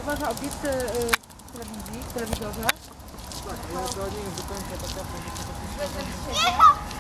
zauważa obiekty w telewizorze. Tak, ja to nie wiem do końca tak jak